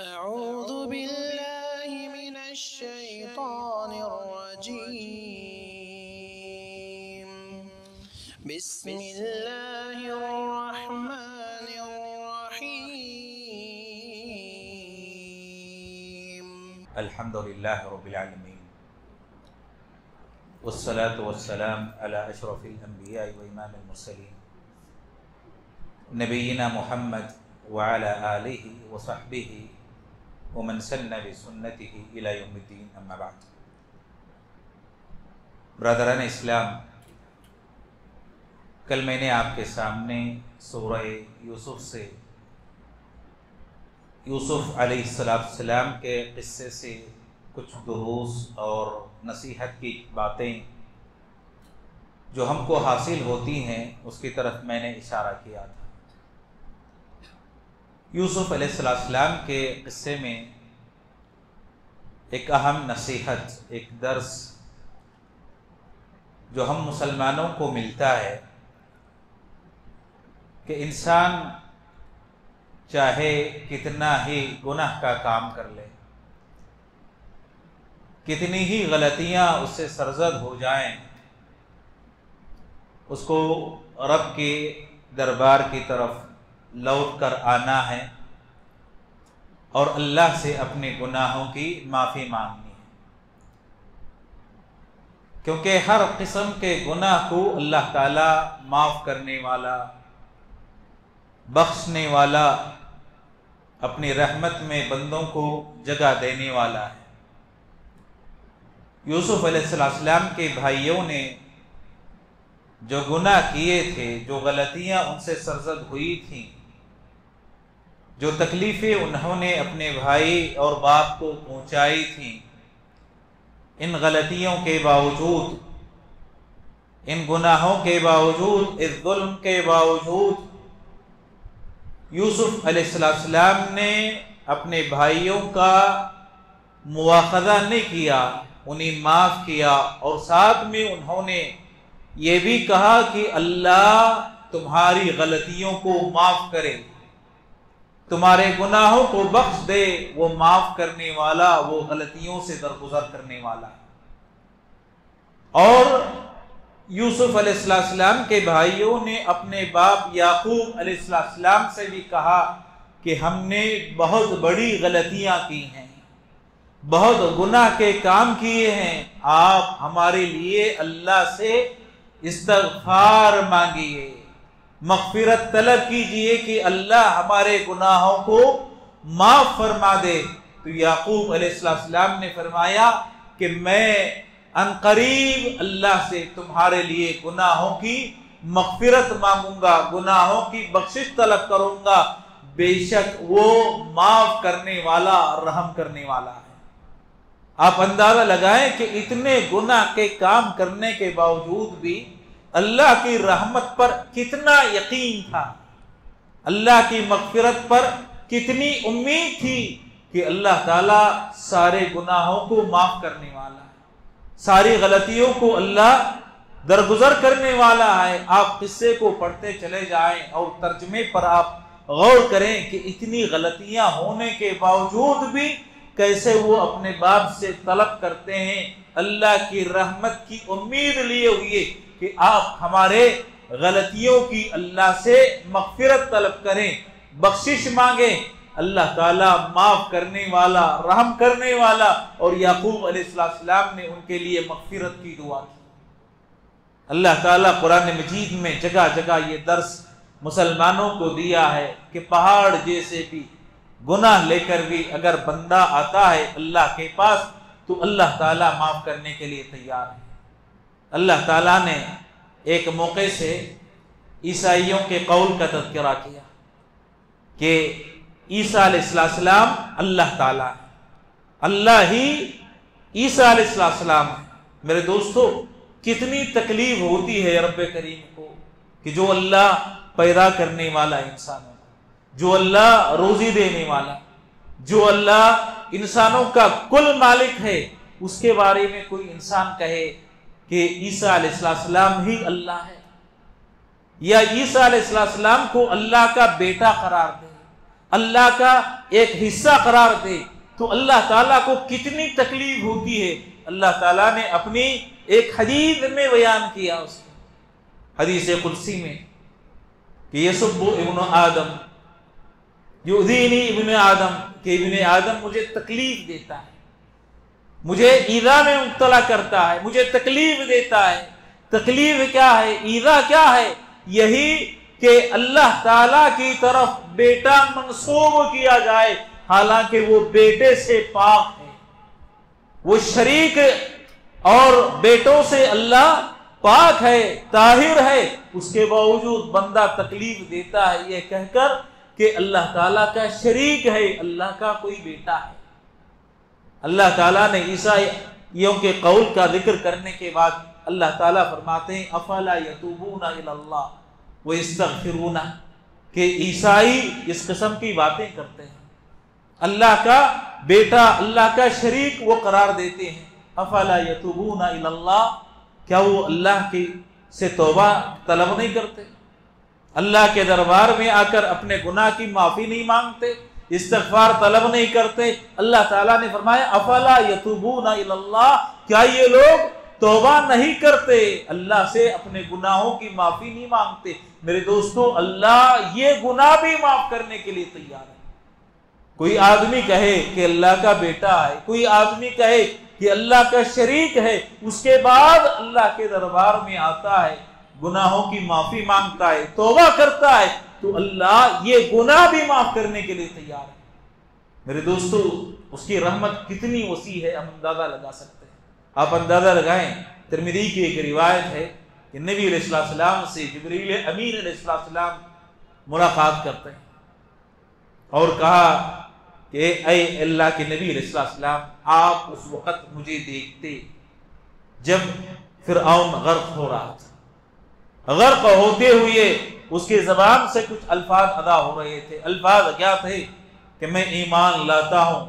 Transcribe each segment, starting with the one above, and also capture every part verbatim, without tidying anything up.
أعوذ بالله من الشيطان الرجيم بسم الله الرحمن الرحيم الحمد لله رب العالمين والصلاة والسلام على أشرف الأنبياء وإمام المرسلين نبينا محمد وعلى آله وصحبه ومن سن بسنته إلى يوم الدين أما بعد. برادران اسلام، کل میں نے آپ کے سامنے سورہ یوسف سے یوسف علیہ السلام کے قصے سے کچھ دروس اور نصیحت کی باتیں جو ہم کو حاصل ہوتی ہیں اس کی طرف میں نے اشارہ کیا تھا. یوسف علیہ السلام کے قصے میں ایک اہم نصیحت، ایک درس جو ہم مسلمانوں کو ملتا ہے کہ انسان چاہے کتنا ہی گناہ کا کام کر لے، کتنی ہی غلطیاں اس سے سرزد ہو جائیں، اس کو رب کے دربار کی طرف لوٹ کر آنا ہے اور اللہ سے اپنے گناہوں کی معافی مانگنی ہے، کیونکہ ہر قسم کے گناہ کو اللہ تعالیٰ معاف کرنے والا، بخشنے والا، اپنی رحمت میں بندوں کو جگہ دینے والا ہے. یوسف علیہ السلام کے بھائیوں نے جو گناہ کیے تھے، جو غلطیاں ان سے سرزد ہوئی تھیں، جو تکلیفیں انہوں نے اپنے بھائی اور باپ کو پہنچائی تھیں، ان غلطیوں کے باوجود، ان گناہوں کے باوجود، اس ظلم کے باوجود یوسف علیہ السلام نے اپنے بھائیوں کا مواخذہ نہیں کیا، انہیں معاف کیا، اور ساتھ میں انہوں نے یہ بھی کہا کہ اللہ تمہاری غلطیوں کو معاف کرے، تمہارے گناہوں کو بخش دے، وہ معاف کرنے والا، وہ غلطیوں سے درگزر کرنے والا. اور یوسف علیہ السلام کے بھائیوں نے اپنے باپ یعقوب علیہ السلام سے بھی کہا کہ ہم نے بہت بڑی غلطیاں کی ہیں، بہت گناہ کے کام کیے ہیں، آپ ہمارے لیے اللہ سے استغفار مانگیے، مغفرت طلب کیجئے کہ اللہ ہمارے گناہوں کو معاف فرما دے. تو یعقوب علیہ السلام نے فرمایا کہ میں عنقریب اللہ سے تمہارے لیے گناہوں کی مغفرت مانگوں گا، گناہوں کی بخشش طلب کروں گا، بے شک وہ معاف کرنے والا، رحم کرنے والا ہے. آپ اندازہ لگائیں کہ اتنے گناہ کے کام کرنے کے باوجود بھی اللہ کی رحمت پر کتنا یقین تھا، اللہ کی مغفرت پر کتنی امید تھی کہ اللہ تعالیٰ سارے گناہوں کو معاف کرنے والا ہے، ساری غلطیوں کو اللہ درگزر کرنے والا ہے. آپ قصے کو پڑھتے چلے جائیں اور ترجمے پر آپ غور کریں کہ اتنی غلطیاں ہونے کے باوجود بھی کیسے وہ اپنے باپ سے طلب کرتے ہیں، اللہ کی رحمت کی امید لیے ہوئے کہ آپ ہمارے غلطیوں کی اللہ سے مغفرت طلب کریں، بخشش مانگیں. اللہ تعالیٰ معاف کرنے والا، رحم کرنے والا. اور یعقوب علیہ السلام نے ان کے لیے مغفرت کی دعا کی. اللہ تعالیٰ قرآن مجید میں جگہ جگہ یہ درس مسلمانوں کو دیا ہے کہ پہاڑ جیسے بھی گناہ لے کر بھی اگر بندہ آتا ہے اللہ کے پاس تو اللہ تعالیٰ معاف کرنے کے لیے تیار ہے. اللہ تعالیٰ نے ایک موقع سے عیسائیوں کے قول کا تذکرہ کیا کہ عیسیٰ علیہ السلام اللہ تعالیٰ ہے، اللہ ہی عیسیٰ علیہ السلام ہے. میرے دوستو، کتنی تکلیف ہوتی ہے رب کریم کو کہ جو اللہ پیدا کرنے والا انسانوں کو، جو اللہ روزی دینے والا، جو اللہ انسانوں کا کل مالک ہے، اس کے بارے میں کوئی انسان کہے کہ عیسیٰ علیہ السلام ہی اللہ ہے، یا عیسیٰ علیہ السلام کو اللہ کا بیٹا قرار دے، اللہ کا ایک حصہ قرار دے تو اللہ تعالیٰ کو کتنی تکلیف ہوتی ہے. اللہ تعالیٰ نے اپنی ایک حدیث میں بیان کیا، اس حدیث قدسی میں کہ یسب ابن آدم یؤذینی ابن آدم، کہ ابن آدم مجھے تکلیف دیتا ہے، مجھے ایذا میں مبتلا کرتا ہے، مجھے تکلیف دیتا ہے. تکلیف کیا ہے، ایذا کیا ہے؟ یہی کہ اللہ تعالیٰ کی طرف بیٹا منسوب کیا جائے حالانکہ وہ بیٹے سے پاک ہے، وہ شریک اور بیٹوں سے اللہ پاک ہے، طاہر ہے، اس کے باوجود بندہ تکلیف دیتا ہے یہ کہہ کر کہ اللہ تعالیٰ کا شریک ہے، اللہ کا کوئی بیٹا ہے. اللہ تعالیٰ نے عیسائیوں کے قول کا ذکر کرنے کے بعد اللہ تعالیٰ فرماتے ہیں افلا یتوبون الی اللہ ویستغفرون، کہ عیسائی اس قسم کی باتیں کرتے ہیں، اللہ کا بیٹا، اللہ کا شریک وہ قرار دیتے ہیں. افلا یتوبون الی اللہ، کیا وہ اللہ کی سے توبہ طلب نہیں کرتے، اللہ کے دربار میں آ کر اپنے گناہ کی معافی نہیں مانگتے، استغفار طلب نہیں کرتے؟ اللہ تعالیٰ نے فرمایا افلا یتوبون الی اللہ، کیا یہ لوگ توبہ نہیں کرتے، اللہ سے اپنے گناہوں کی معافی نہیں مانگتے؟ میرے دوستو، اللہ یہ گناہ بھی معاف کرنے کے لیے تیار ہے. کوئی آدمی کہے کہ اللہ کا بیٹا ہے، کوئی آدمی کہے کہ اللہ کا شریک ہے، اس کے بعد اللہ کے دربار میں آتا ہے، گناہوں کی معافی مانگتا ہے، توبہ کرتا ہے، تو اللہ یہ گناہ بھی معاف کرنے کے لیے تیار ہے. میرے دوستو، اس کی رحمت کتنی وسیع ہے ہم اندازہ لگا سکتے ہیں. آپ اندازہ لگائیں، ترمذی کی ایک روایت ہے کہ نبی علیہ السلام سے جبریل امین علیہ السلام ملاقات کرتے ہیں اور کہا کہ اے اللہ کے نبی علیہ السلام، آپ اس وقت مجھے دیکھتے جب فرعون غرق ہو رہا تھا، غرق ہوتے ہوئے اس کی زبان سے کچھ الفاظ ادا ہو رہے تھے. الفاظ کیا تھے؟ کہ میں ایمان لاتا ہوں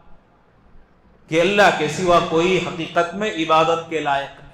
کہ اللہ کے سوا کوئی حقیقت میں عبادت کے لائق نہیں.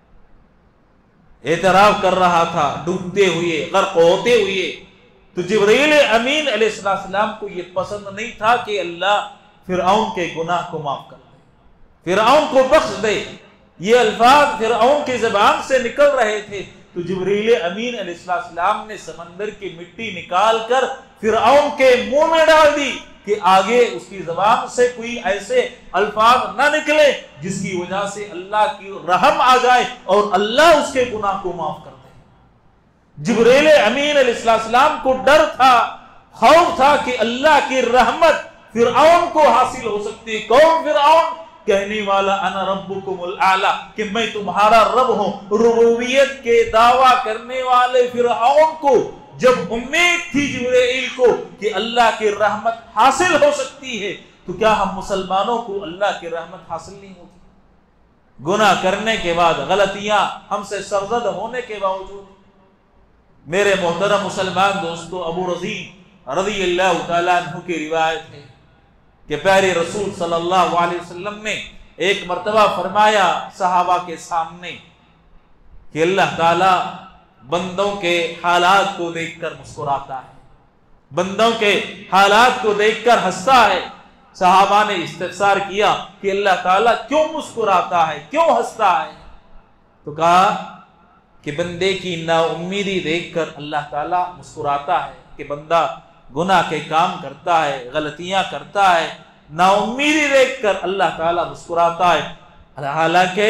اعتراف کر رہا تھا ڈوبتے ہوئے، غرق ہوتے ہوئے. تو جبریل امین علیہ السلام کو یہ پسند نہیں تھا کہ اللہ فرعون کے گناہ کو معاف کر دے، فرعون کو بخش دے. یہ الفاظ فرعون کی زبان سے نکل رہے تھے تو جبریل امین علیہ السلام نے سمندر کی مٹی نکال کر فرعون کے منہ میں ڈال دی کہ آگے اس کی زبان سے کوئی ایسے الفاظ نہ نکلے جس کی وجہ سے اللہ کی رحم آ جائے اور اللہ اس کے گناہ کو معاف کر دے. جبریل امین علیہ السلام کو ڈر تھا، خوف تھا کہ اللہ کی رحمت فرعون کو حاصل ہو سکتی. کون فرعون؟ کہنے والا انا ربکم الاعلی، کہ میں تمہارا رب ہوں. ربوبیت کے دعویٰ کرنے والے فرعون کو جب امید تھی جبرائیل کو کہ اللہ کی رحمت حاصل ہو سکتی ہے، تو کیا ہم مسلمانوں کو اللہ کی رحمت حاصل نہیں ہوتی؟ گناہ کرنے کے بعد، غلطیاں ہم سے سرزد ہونے کے باوجود. میرے محترم مسلمان دوستو، ابو رزین رضی اللہ تعالیٰ عنہ کی روایت ہے کہ پیارے رسول صلی اللہ علیہ وسلم نے ایک مرتبہ فرمایا صحابہ کے سامنے کہ اللہ تعالیٰ بندوں کے حالات کو دیکھ کر مسکراتا ہے، بندوں کے حالات کو دیکھ کر ہنستا ہے. صحابہ نے استفسار کیا کہ اللہ تعالیٰ کیوں مسکراتا ہے، کیوں ہنستا ہے؟ تو کہا کہ بندے کی نا امیدی دیکھ کر اللہ تعالیٰ مسکراتا ہے کہ بندہ گناہ کے کام کرتا ہے، غلطیاں کرتا ہے، نا امیدی دیکھ کر اللہ تعالیٰ مسکراتا ہے. حالانکہ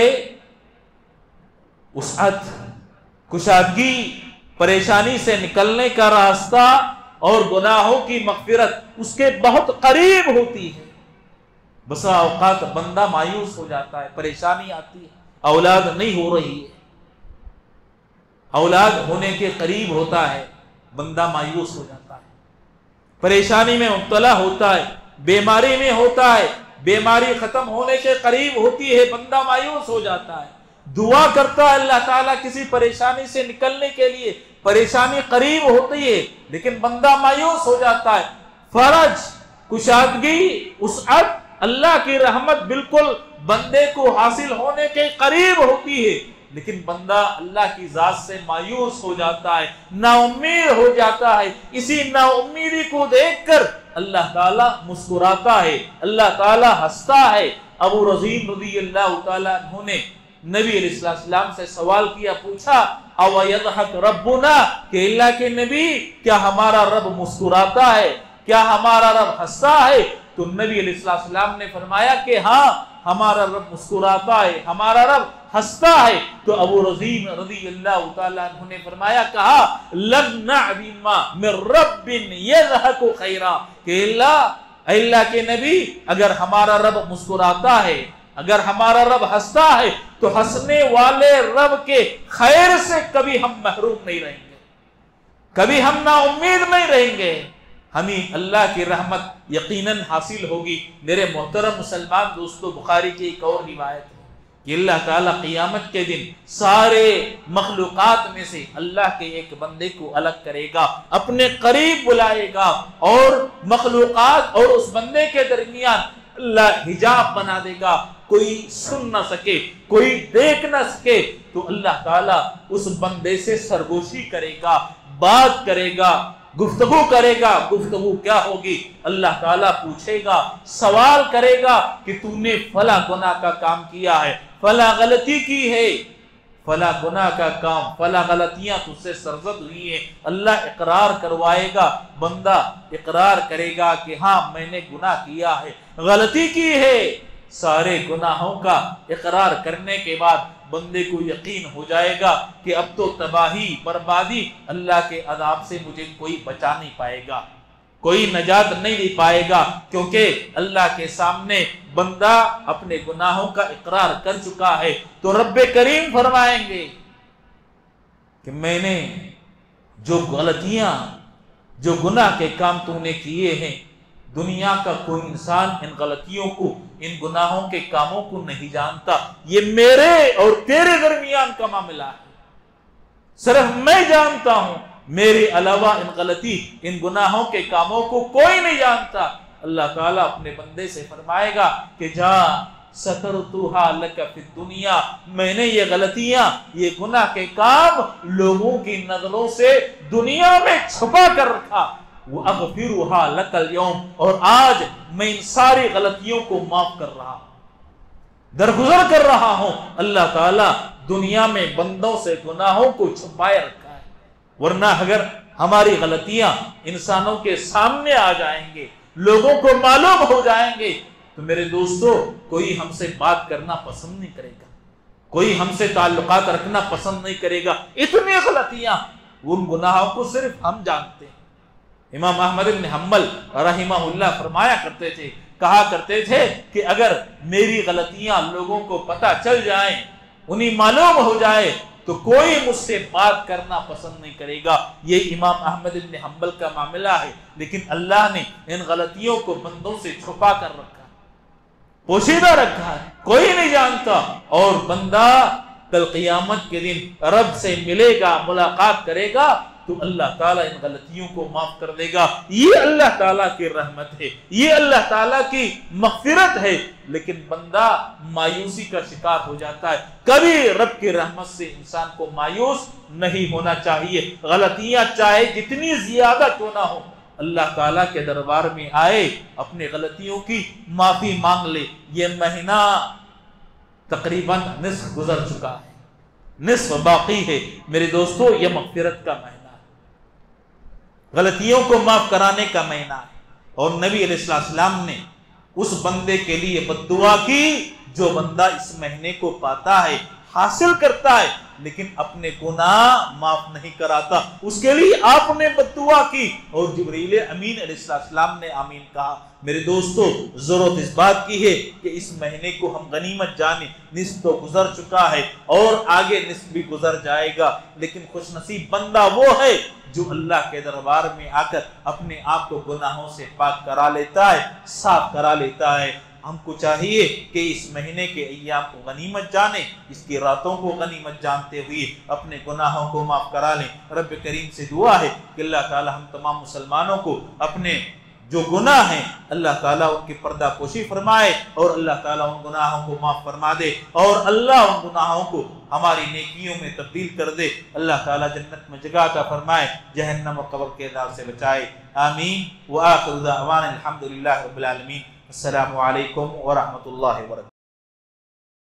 وسعت، کشادگی، پریشانی سے نکلنے کا راستہ اور گناہوں کی مغفرت اس کے بہت قریب ہوتی ہے. بسا اوقات بندہ مایوس ہو جاتا ہے، پریشانی آتی ہے، اولاد نہیں ہو رہی ہے، اولاد ہونے کے قریب ہوتا ہے، بندہ مایوس ہو جاتا ہے، پریشانی میں مبتلا ہوتا ہے، بیماری میں ہوتا ہے، بیماری ختم ہونے کے قریب ہوتی ہے، بندہ مایوس ہو جاتا ہے، دعا کرتا ہے اللہ تعالیٰ کسی پریشانی سے نکلنے کے لیے، پریشانی قریب ہوتی ہے لیکن بندہ مایوس ہو جاتا ہے. فرج، کشادگی، وسعت، اللہ کی رحمت بالکل بندے کو حاصل ہونے کے قریب ہوتی ہے لیکن بندہ اللہ کی ذات سے مایوس ہو جاتا ہے، نا امید ہو جاتا ہے۔ اسی نا امیدی کو دیکھ کر اللہ تعالیٰ مسکراتا ہے، اللہ تعالیٰ ہنستا ہے۔ ابو رزین رضی اللہ تعالیٰ عنہ نے نبی علیہ السلام سے سوال کیا، پوچھا او یضحک ربنا، کہ اللہ کے نبی کیا ہمارا رب مسکراتا ہے، کیا ہمارا رب ہنستا ہے؟ تو نبی علیہ السلام نے فرمایا کہ ہاں ہمارا رب مسکراتا ہے، ہمارا رب ہنستا ہے۔ تو ابو رزین رضی اللہ تعالیٰ عنہ نے فرمایا، کہا لن نعلم من رب یضحک خیرا، کہ اللہ اللہ کے نبی اگر ہمارا رب مسکراتا ہے، اگر ہمارا رب ہنستا ہے، تو ہنسنے والے رب کے خیر سے کبھی ہم محروم نہیں رہیں گے، کبھی ہم نا امید نہیں رہیں گے، ہمیں اللہ کی رحمت یقیناً حاصل ہوگی۔ میرے محترم مسلمان دوستو، بخاری کی ایک اور روایت ہے کہ اللہ تعالیٰ قیامت کے دن سارے مخلوقات میں سے اللہ کے ایک بندے کو الگ کرے گا، اپنے قریب بلائے گا، اور مخلوقات اور اس بندے کے درمیان اللہ حجاب بنا دے گا، کوئی سن نہ سکے، کوئی دیکھ نہ سکے۔ تو اللہ تعالیٰ اس بندے سے سرگوشی کرے گا، بات کرے گا، گفتگو کرے گا۔ گفتگو کیا ہوگی؟ اللہ تعالیٰ پوچھے گا، سوال کرے گا کہ تو نے فلاں گناہ کا کام کیا ہے، فلاں غلطی کی ہے، فلاں گناہ کا کام، فلاں غلطیاں تجھ سے سرزد ہوئی ہیں۔ اللہ اقرار کروائے گا، بندہ اقرار کرے گا کہ ہاں میں نے گناہ کیا ہے، غلطی کی ہے۔ سارے گناہوں کا اقرار کرنے کے بعد بندے کو یقین ہو جائے گا کہ اب تو تباہی بربادی، اللہ کے عذاب سے مجھے کوئی بچا نہیں پائے گا، کوئی نجات نہیں دے پائے گا، کیونکہ اللہ کے سامنے بندہ اپنے گناہوں کا اقرار کر چکا ہے۔ تو رب کریم فرمائیں گے کہ میں نے جو غلطیاں، جو گناہ کے کام تو نے کیے ہیں، دنیا کا کوئی انسان ان غلطیوں کو، ان گناہوں کے کاموں کو نہیں جانتا، یہ میرے اور تیرے درمیان کا معاملہ ہے، صرف میں جانتا ہوں، میرے علاوہ ان غلطی، ان گناہوں کے کاموں کو کوئی نہیں جانتا۔ اللہ تعالیٰ اپنے بندے سے فرمائے گا کہ جا سترتھا لک فی الدنیا، میں نے یہ غلطیاں، یہ گناہ کے کام لوگوں کی نظروں سے دنیا میں چھپا کر رکھا، وَأَغْفِرُهَا لَكَ الْيَوْمِ، اور آج میں ان ساری غلطیوں کو معاف کر رہا ہوں، درگزر کر رہا ہوں۔ اللہ تعالیٰ دنیا میں بندوں سے گناہوں کو چھپائے رکھا ہے، ورنہ اگر ہماری غلطیاں انسانوں کے سامنے آ جائیں گے، لوگوں کو معلوم ہو جائیں گے، تو میرے دوستو کوئی ہم سے بات کرنا پسند نہیں کرے گا، کوئی ہم سے تعلقات رکھنا پسند نہیں کرے گا۔ اتنی غلطیاں، ان گناہوں کو صرف ہم جانتے ہیں۔ امام احمد بن حنبل رحمہ اللہ فرمایا کرتے تھے، کہا کرتے تھے کہ اگر میری غلطیاں لوگوں کو پتہ چل جائیں، انہیں معلوم ہو جائے، تو کوئی مجھ سے بات کرنا پسند نہیں کرے گا۔ یہ امام احمد بن حنبل کا معاملہ ہے، لیکن اللہ نے ان غلطیوں کو بندوں سے چھپا کر رکھا، پوشیدہ رکھا ہے، کوئی نہیں جانتا۔ اور بندہ کل قیامت کے دن رب سے ملے گا، ملاقات کرے گا، تو اللہ تعالیٰ ان غلطیوں کو معاف کر دے گا۔ یہ اللہ تعالیٰ کی رحمت ہے، یہ اللہ تعالیٰ کی مغفرت ہے۔ لیکن بندہ مایوسی کا شکار ہو جاتا ہے۔ کبھی رب کی رحمت سے انسان کو مایوس نہیں ہونا چاہیے۔ غلطیاں چاہے جتنی زیادہ کیوں نہ ہو، اللہ تعالیٰ کے دربار میں آئے، اپنی غلطیوں کی معافی مانگ لے۔ یہ مہینہ تقریباً نصف گزر چکا ہے، نصف باقی ہے۔ میرے دوستو، یہ مغفرت کا مہینہ، غلطیوں کو معاف کرانے کا مہینہ ہے۔ اور نبی علیہ السلام نے اس بندے کے لیے بد دعا کی جو بندہ اس مہینے کو پاتا ہے، حاصل کرتا ہے، لیکن اپنے گناہ معاف نہیں کراتا، اس کے لیے آپ نے بد دعا کی، اور جبریل امین علیہ السلام نے آمین کہا۔ میرے دوستو، ضرورت اس بات کی ہے کہ اس مہینے کو ہم غنیمت جانیں۔ نصف تو گزر چکا ہے اور آگے نصف بھی گزر جائے گا، لیکن خوش نصیب بندہ وہ ہے جو اللہ کے دربار میں آ کر اپنے آپ کو گناہوں سے پاک کرا لیتا ہے، صاف کرا لیتا ہے۔ ہم کو چاہیے کہ اس مہینے کے ایام کو غنیمت جانیں، اس کی راتوں کو غنیمت جانتے ہوئے اپنے گناہوں کو معاف کرا لیں۔ رب کریم سے دعا ہے کہ اللہ تعالی ہم تمام مسلمانوں کو اپنے جو گناہ ہیں اللہ تعالیٰ ان کی پردہ پوشی فرمائے اور اللہ تعالیٰ ان گناہوں کو معاف فرما دے اور اللہ ان گناہوں کو ہماری نیکیوں میں تبدیل کر دے. اللہ تعالیٰ جنت میں جگہ عطا فرمائے, جہنم و قبر کے عذاب سے بچائے. آمین. وآخر دعوانا الحمدللہ رب العالمین. السلام علیکم ورحمۃ اللہ وبرکاتہ.